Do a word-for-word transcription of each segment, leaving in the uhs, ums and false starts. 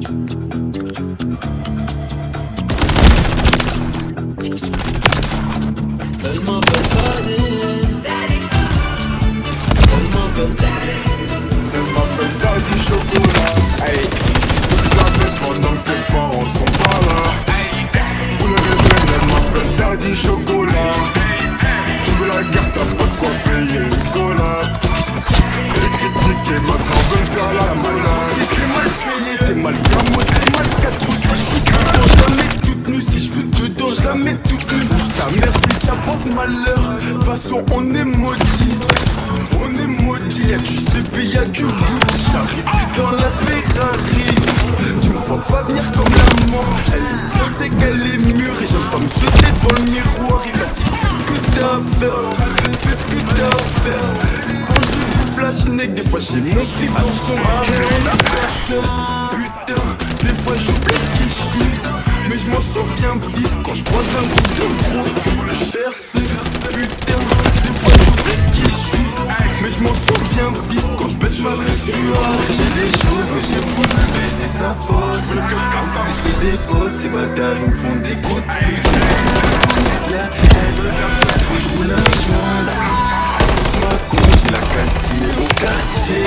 Elle m'appelle Daddy. Elle m'appelle Daddy. Elle m'appelle Daddy Chocolat. Hey, toute la baisse pendant que ses parents sont pas là. Pour le réveil, elle m'appelle Daddy Chocolat. Tu veux la guerre, t'as pas de quoi payer le cola. Les critiques et maintenant veulent faire la mola. Si t'es mal payé, t'es mal gamos, t'es mal quatre ou six. Je la mets toute nue, si je veux dedans, je la mets toute nue. Sa mère si ça porte malheur, de toute façon on est maudit. On est maudit, y'a du C P, y'a du Gucci. J'arrive dans la Ferrari. Tu me vois pas venir comme la mort. Elle est bien, c'est qu'elle est mûre. Et j'aime pas me souhaiter devant le miroir. Et vas-y, fais ce que t'as à faire. Fais ce que t'as à faire. Quand je bouffe la genèque, des fois j'ai mon clip dans son arrêt. On a personne. Putain, des fois j'oublie qui je suis. Mais je m'en souviens vite quand je croise un groupe de gros. Percé, putain, des fois j'oublie qui je suis. Mais je m'en souviens vite quand je baisse ma résume. J'ai des choses mais j'ai voulu baiser sa pote. J'ai des potes, ces bâtards ils me font des coups de pute. La tête, faut que je roule un joint là. Ma con, j'ai la cassine au quartier.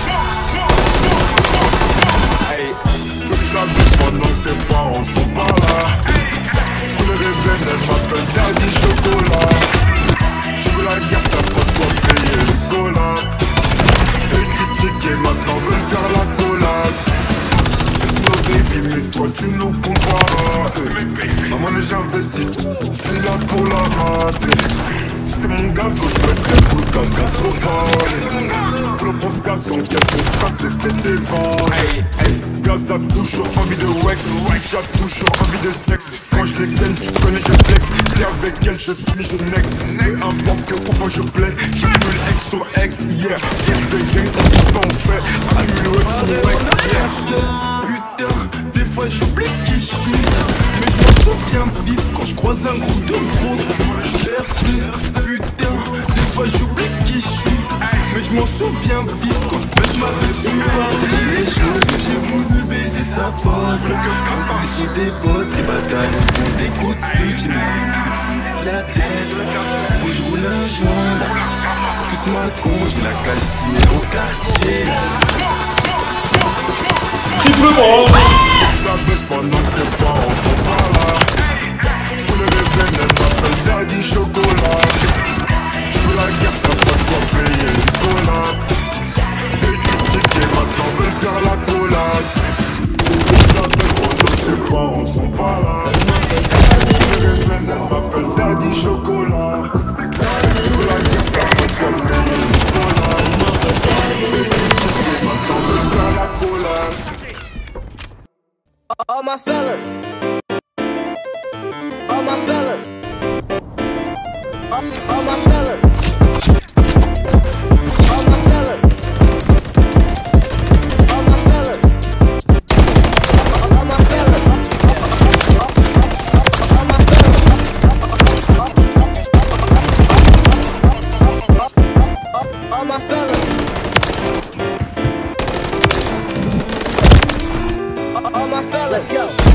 Hey, faut que je la baisse pendant que ses parents sont pas là. Pour le réveil, elle m'appelle Daddy Chocolat. Tu veux la guerre, t'as pas de quoi payer le cola. Les critiques et maintenant veulent faire la collab. No baby, mais toi tu nous compares. Maman j'ai investi, fais là pour la rate. Si t'es mon gazo, je mettrais pour le cas sans trop parler. Pour le pense casson, qui a son tracé, fait des vents. Hey, hey, Gaz a toujours envie de wax, wax a toujours envie de sexe. Quand je les gagne, tu connais, je flex. Si avec elle je finis, je next. Peu importe que pourquoi je plais, j'ai plus l'ex sur ex, yeah. Hier de gang, on dit pas on fait. Allume le ex sur ex, yeah. Putain, des fois j'oublie qui je suis. Mais je m'en souviens vite quand je croise un groupe de gros. Percé, putain, des fois j'oublie qui je suis. Mais je m'en souviens vite quand je baisse ma résume. J'ai des choses mais j'ai voulu baiser sa pote. J'ai des potes, ces bâtards ils font des coups de pute. La tête, faut que je roule un joint là. Toute ma con, je la calcine au quartier. Triplement. Je la baisse pendant que ses parents sont pas là. Pour le réveil, elle m'appelle Daddy Chocolat. Tu veux la guerre, t'as pas de quoi payer le cola. Les critiques et maintenant veulent faire la collab. Je la baisse pendant que ses parents sont pas là. Pour le réveil, elle m'appelle Daddy Chocolat. Tu veux la guerre, t'as pas de quoi payer le cola. Les critiques et maintenant veulent faire la collab. All my fellas, all my fellas, all, all my fellas, all my fellas, all my fellas, all my fellas, all my fellas, all my fellas. All my fellas, let's go.